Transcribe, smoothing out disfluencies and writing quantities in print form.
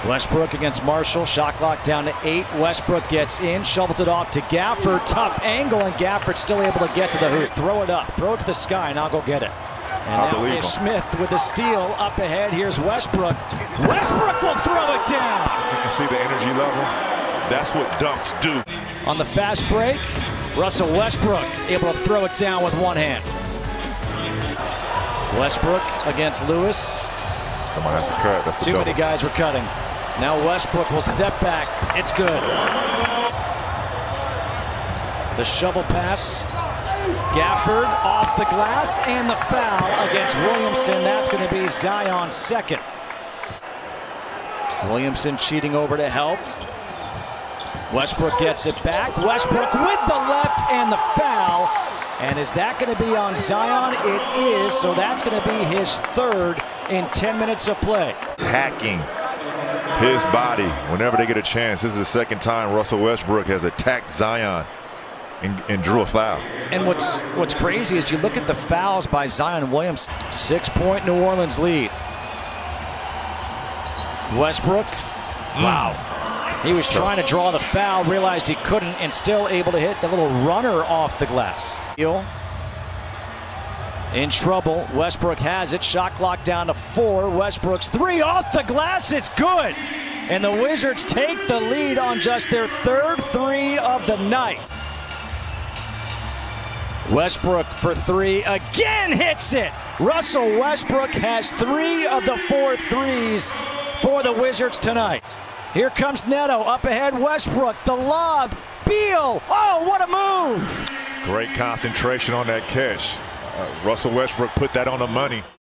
Westbrook against Marshall. Shot clock down to 8. Westbrook gets in, shovels it off to Gafford. Tough angle, and Gafford still able to get to the hoop. Throw it up, throw it to the sky, and I'll go get it. And now is Smith with the steal up ahead. Here's Westbrook. Westbrook will throw it down. You can see the energy level. That's what dunks do. On the fast break, Russell Westbrook able to throw it down with one hand. Westbrook against Lewis. Someone has to cut. That's the Too double. many guys were cutting. Now Westbrook will step back. It's good. The shovel pass. Gafford off the glass, and the foul against Williamson. That's going to be Zion's second. Williamson cheating over to help. Westbrook gets it back. Westbrook with the left and the foul. And is that going to be on Zion? It is. So that's going to be his third in 10 minutes of play. Attacking his body whenever they get a chance. This is the second time Russell Westbrook has attacked Zion and drew a foul. And what's crazy is you look at the fouls by Zion Williams. 6-point New Orleans lead. Westbrook. Wow. He was trying to draw the foul, realized he couldn't, and still able to hit the little runner off the glass. In trouble. Westbrook has it. Shot clock down to 4. Westbrook's 3 off the glass is good. And the Wizards take the lead on just their third 3 of the night. Westbrook for 3 again hits it. Russell Westbrook has 3 of the 4 threes for the Wizards tonight. Here comes Neto up ahead. Westbrook, the lob. Beal. Oh, what a move. Great concentration on that catch. Russell Westbrook put that on the money.